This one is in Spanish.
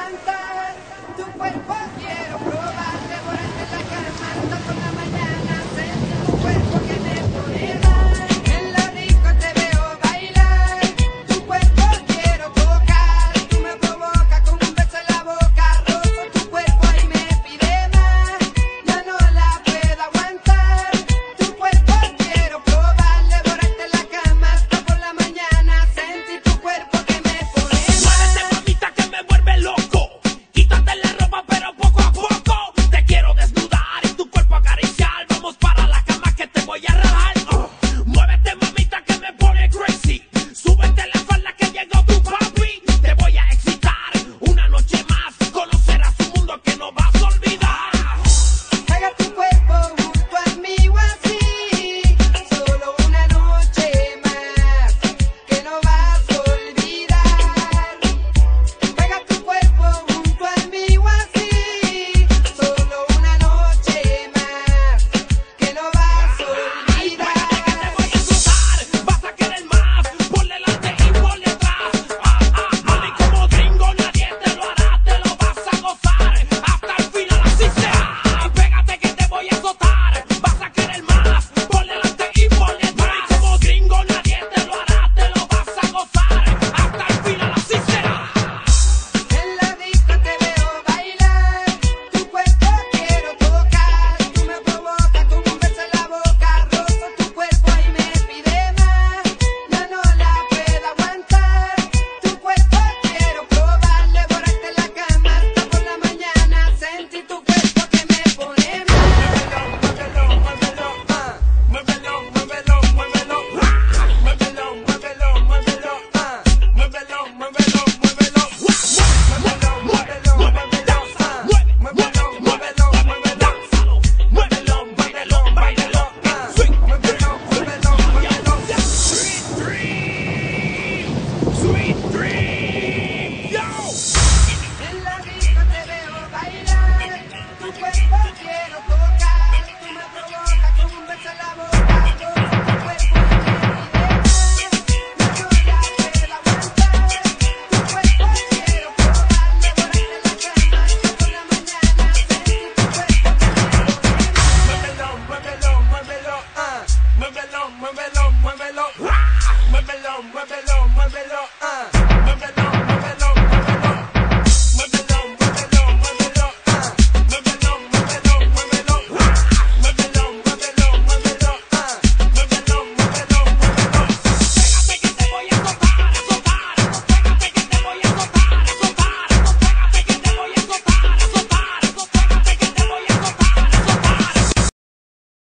aguantar. Tu cuerpo quiero probar, devorarte en la cama hasta por la mañana. Sentir tu cuerpo que me pone mal. En la disco te veo bailar. Tu cuerpo quiero tocar. Tú me provocas con un beso en la boca. Rozo tu cuerpo y me pide más. Ya no la puedo aguantar. Tu cuerpo quiero probar, devorarte en la cama hasta por la mañana. Sentir tu cuerpo que me pone mal. Muévete, mamita, que me vuelve loco. Quítate la ropa, pero poco a poco. Te quiero desnudar y tu cuerpo acariciar. Vamos para la cama que te voy a rajar. Muévete, mamita, que me pone crazy. Súbete la falda que llegó tu papi. Te voy a excitar una noche más. Conocerás un mundo que no vas a olvidar. Haga tu cuerpo junto a mí o así. Solo una noche más que no vas a olvidar. Haga tu cuerpo junto a mí o así. Solo una noche más que no vas a olvidar. Te voy a asustar, vas a querer más. Por delante y por detrás. Mami, como gringo nadie te lo hará. Te lo vas a gozar hasta el final, así será. Pégate que te voy a azotar. Vas a querer más. Por delante y por detrás. Mami, como gringo nadie te lo hará. Te lo vas a gozar hasta el final, así será. En la disco te veo bailar. Tu cuerpo quiero tocar. Tú me provocas con un beso en la boca. Rozo tu cuerpo y me pide más. Ya no la puedo aguantar. Tu cuerpo quiero probar, devorarte en la cama hasta por la mañana. Sentir tu cuerpo que me pone mal. Sweet dreams, yo. En la disco te veo bailar. Tu cuerpo quiero tocar.